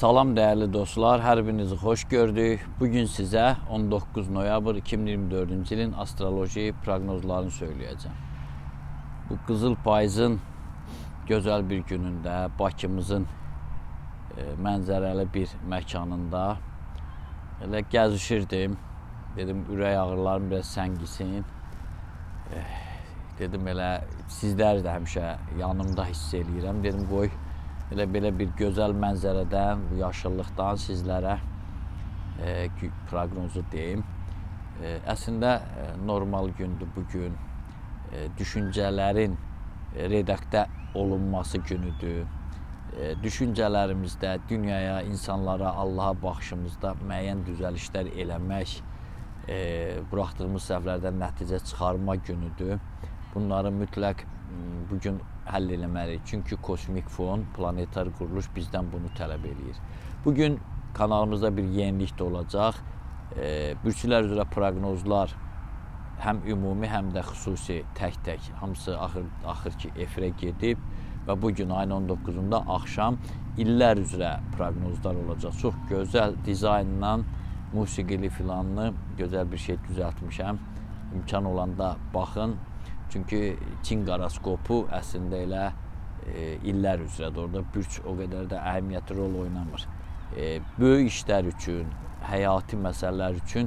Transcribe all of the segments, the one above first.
Salam dəyərli dostlar, hər birinizi xoş gördük. Bugün sizə 19 noyabr 2024-cü ilin astroloji proqnozlarını söyləyəcəm. Bu qızıl payızın gözəl bir günündə Bakımızın mənzərəli bir məkanında elə gəzişirdim. Dedim, ürək ağrılarım biraz səngisin. Dedim, elə sizləri də həmişə yanımda hiss eləyirəm. Dedim, qoy elə belə bir gözəl mənzərədən, yaşıllıqdan sizlərə proqnozu deyim. Əslində normal gündür bugün. Düşüncələrin redaktə olunması günüdür. Düşüncələrimizdə, dünyaya, insanlara, Allaha baxışımızda müəyyən düzəlişlər eləmək, buraxdığımız səhvlərdən nəticə çıxarma günüdür. Bunları mütləq bugün həll eləməliyik. Çünki kosmik fon, planetar quruluş bizdən bunu tələb eləyir. Bugün kanalımızda bir yenilik də olacaq. Bürclər üzrə proqnozlar həm ümumi, həm də xüsusi tək-tək hamısı axır ki efirə gedib və bugün ayın 19-unda axşam illər üzrə proqnozlar olacaq. Çox gözəl dizaynla, musiqili filanlı gözəl bir şey düzəltmişəm. İmkan olanda baxın. Çünki Çin qoroskopu əslində elə illər üzrədir. Orada bürc o qədər də əhəmiyyətli rol oynamır. Böyük işlər üçün, həyati məsələlər üçün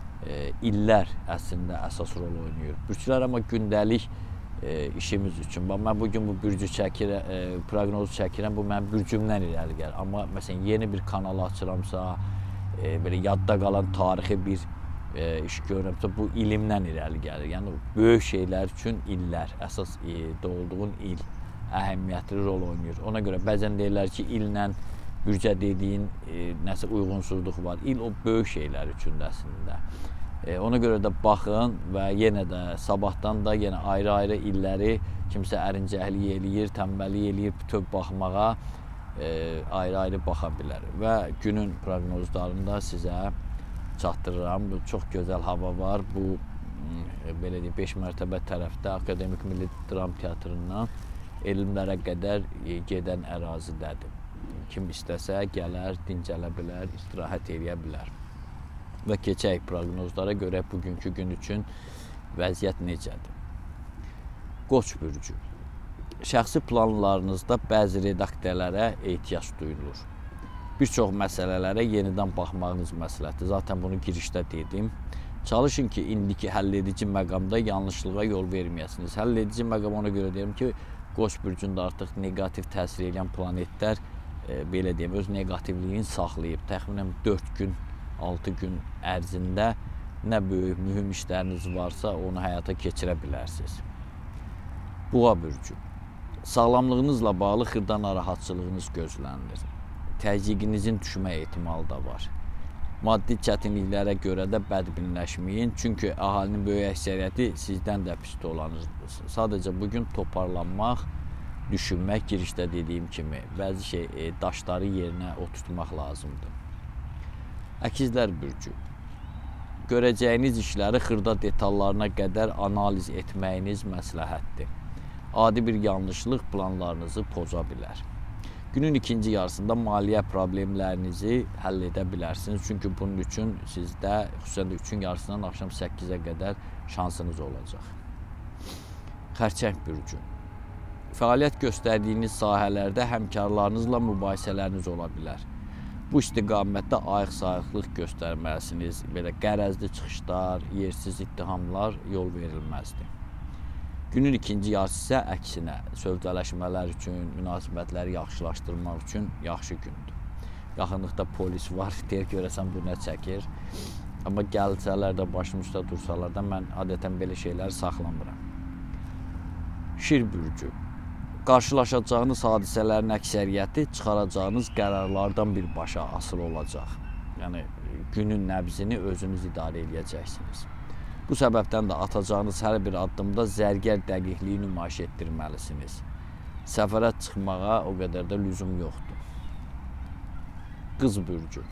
illər əslində əsas rol oynayır. Bürclər amma gündəlik işimiz üçün. Mən bugün bu bürcü proqnozu çəkirəm, bu mənim bürcümdən irəli gəlir. Amma məsələn yeni bir kanal açıramsa, belə yadda qalan tarixi bir iş görürəmsə, bu ilimdən irəli gəlir. Yəni, böyük şeylər üçün illər, əsas doğulduğun il əhəmiyyətli rol oynayır. Ona görə bəzən deyirlər ki, illə bürcə dediyin nəsə uyğunsuzluq var. İl o böyük şeylər üçün də əslində. Ona görə də baxın və yenə də sabahdan da yenə ayrı-ayrı illəri kimsə ərincəklik eləyir, tənbəllik eləyir, bütöv baxmağa ayrı-ayrı baxa bilər. Və günün proqnozlarında sizə çatdırıram. Bu çox gözəl hava var. Bu belə deyək 5 mərtəbə tərəfdə Akademik Milli Dram Teatrından elmlərə qədər gedən ərazidədir. Kim istəsə gələr, dincələ bilər, istirahət eləyə bilər. Və keçək proqnozlara görə bugünkü gün üçün vəziyyət necədir? Qoç bürcü. Şəxsi planlarınızda bəzi redaktələrə ehtiyac duyulur. Bir çox məsələlərə yenidən baxmağınız məsləhətdir. Zaten bunu girişdə dedim. Çalışın ki, indiki həlledici məqamda yanlışlığa yol verməyəsiniz. Həlledici məqam ona görə deyirəm ki, Qoç bürcündə artıq negativ təsir edən planetlər belə deyim, öz negativliyini saxlayıb. Təxminən 4 gün, 6 gün ərzində nə böyük, mühüm işləriniz varsa onu həyata keçirə bilərsiniz. Boğa bürcü. Sağlamlığınızla bağlı xırda narahatçılığınız gözlənilir. Təzyiqinizin düşmə ehtimalı da var. Maddi çətinliklərə görə də bədbinləşməyin, çünki əhalinin böyük əksəriyyəti sizdən də pis dolanır. Sadəcə bugün toparlanmaq, düşünmək, girişdə dediyim kimi, bəzi daşları yerinə oturtmaq lazımdır. Əkizlər bürcü. Görəcəyiniz işləri xırda detallarına qədər analiz etməyiniz məsləhətdir. Adi bir yanlışlıq planlarınızı poza bilər. Günün ikinci yarısında maliyyə problemlərinizi həll edə bilərsiniz. Çünki bunun üçün sizdə xüsusən də 3-ün yarısından axşam 8-ə qədər şansınız olacaq. Xərçəng bürcü. Fəaliyyət göstərdiyiniz sahələrdə həmkarlarınızla mübahisələriniz ola bilər. Bu istiqamətdə ayıq-sayıqlıq göstərməlisiniz. Belə qərəzli çıxışlar, yersiz ittihamlar yol verilməzdir. Günün ikinci yarısı isə əksinə, sövdələşmələr üçün, münasibətləri yaxşılaşdırmaq üçün yaxşı gündür. Yaxınlıqda polis var, deyir görəsən bu nə çəkir. Amma gəlsələr də başım üstə dursalar da mən adətən belə şeyləri saxlamıram. Şir bürcü. Qarşılaşacağınız hadisələrin əksəriyyəti çıxaracağınız qərarlardan birbaşa asılı olacaq. Yəni, günün nəbzini özünüz idarə edəcəksiniz. Bu səbəbdən də atacağınız hər bir addımda zərgər dəqiqliyi nümayiş etdirməlisiniz. Səfərə çıxmağa o qədər də lüzum yoxdur. Qız bürcü.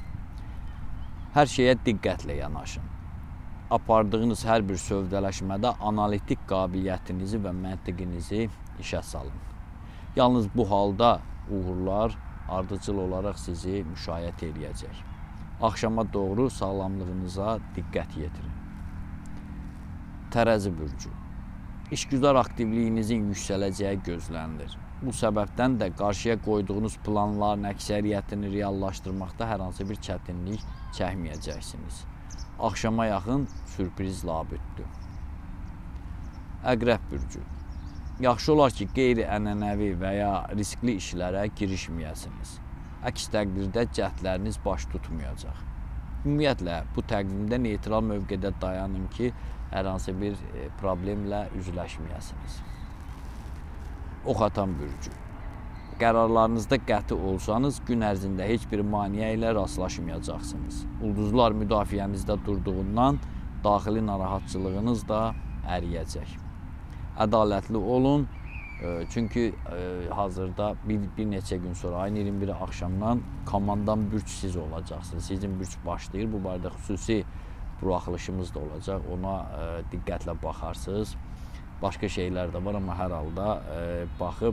Hər şeyə diqqətlə yanaşın. Apardığınız hər bir sövdələşmədə analitik qabiliyyətinizi və məntiqinizi işə salın. Yalnız bu halda uğurlar ardıcıl olaraq sizi müşayiət eləyəcək. Axşama doğru sağlamlığınıza diqqət yetirin. Tərəzi bürcü. İşgüzar aktivliyinizin yüksələcəyi gözlənilir. Bu səbəbdən də qarşıya qoyduğunuz planların əksəriyyətini reallaşdırmaqda hər hansı bir çətinlik çəkməyəcəksiniz. Axşama yaxın sürpriz labüddür. Əqrəb bürcü. Yaxşı olar ki, qeyri-ənənəvi və ya riskli işlərə girişməyəsiniz. Əks təqdirdə cəhdləriniz baş tutmayacaq. Ümumiyyətlə, bu təqvimdə neytral mövqedə dayanın ki, hər hansı bir problemlə üzləşməyəsiniz. Ox atan bürcü. Qərarlarınızda qəti olsanız, gün ərzində heç bir maneə ilə rastlaşmayacaqsınız. Ulduzlar müdafiənizdə durduğundan daxili narahatçılığınız da əriyəcək. Ədalətli olun, çünki hazırda bir neçə gün sonra, ayın 21-i axşamdan komandan bürc siz olacaqsınız. Sizin bürc başlayır, bu barədə xüsusi buraxılışımız da olacaq, ona diqqətlə baxarsınız. Başqa şeylər də var, amma hər halda baxıb,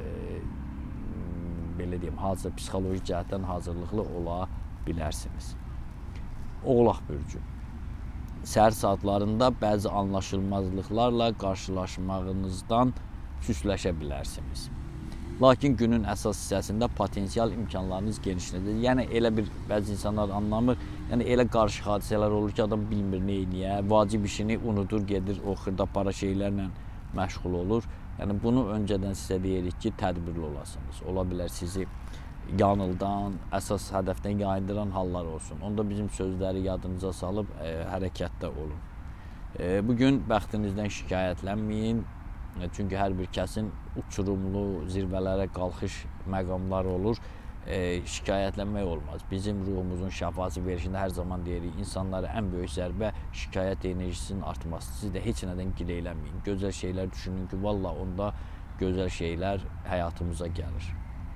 belə deyim, psixoloji cəhətdən hazırlıqlı ola bilərsiniz. Oğlaq bürcü. Səhər saatlarında bəzi anlaşılmazlıqlarla qarşılaşmağınızdan süsləşə bilərsiniz. Lakin günün əsas hissəsində potensial imkanlarınız genişlənir. Yəni, elə bir bəzi insanlar anlamır, yəni elə qarşı hadisələr olur ki, adam bilmir neyniyə, vacib işini unudur, gedir, o xırdapara şeylərlə məşğul olur. Yəni, bunu öncədən sizə deyirik ki, tədbirli olasınız. Ola bilər sizi yanıldan, əsas hədəfdən yayındıran hallar olsun. Onda bizim sözləri yadınıza salıb hərəkətdə olun. Bugün bəxtinizdən şikayətlənməyin. Çünki hər bir kəsin uçurumlu, zirvələrə qalxış məqamları olur. Şikayətlənmək olmaz. Bizim ruhumuzun şəfası verişində hər zaman deyirik, insanlara ən böyük zərbə şikayət enerjisinin artması. Siz də heç nədən giləyləməyin. Gözəl şeylər düşünün ki, valla onda gözəl şeylər həyatımıza gəlir.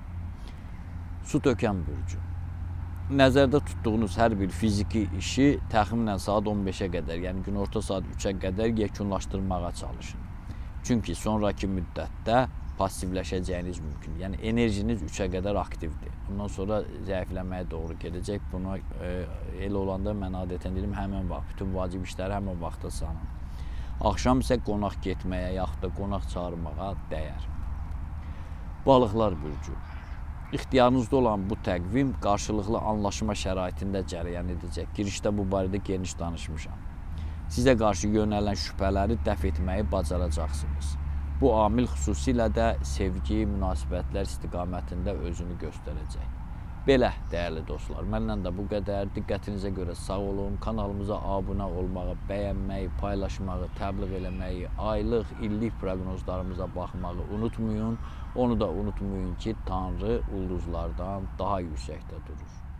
Su tökən bürcü. Nəzərdə tutduğunuz hər bir fiziki işi təxminən saat 15-ə qədər, yəni günorta saat 3-ə qədər yekunlaşdırmağa çalışın. Çünki sonraki müddətdə passivləşəcəyiniz mümkün. Yəni, enerjiniz 3-ə qədər aktivdir. Bundan sonra zəifləməyə doğru gedəcək. Buna elə olanda mən adətən deyirəm, həmən vaxt, bütün vacib işləri həmən vaxta sanın. Axşam isə qonaq getməyə, yaxud da qonaq çağırmağa dəyər. Balıqlar bürcü. İxtiyarınızda olan bu təqvim qarşılıqlı anlaşma şəraitində cərəyan edəcək. Girişdə bu barədə geniş danışmışam. Sizə qarşı yönələn şübhələri dəf etməyi bacaracaqsınız. Bu amil xüsusilə də sevgi, münasibətlər istiqamətində özünü göstərəcək. Belə, dəyərli dostlar, məndən də bu qədər. Diqqətinizə görə sağ olun. Kanalımıza abunə olmağı, bəyənməyi, paylaşmağı, təbliğ eləməyi, aylıq, illik proqnozlarımıza baxmağı unutmayın. Onu da unutmayın ki, Tanrı ulduzlardan daha yüksəkdə durur.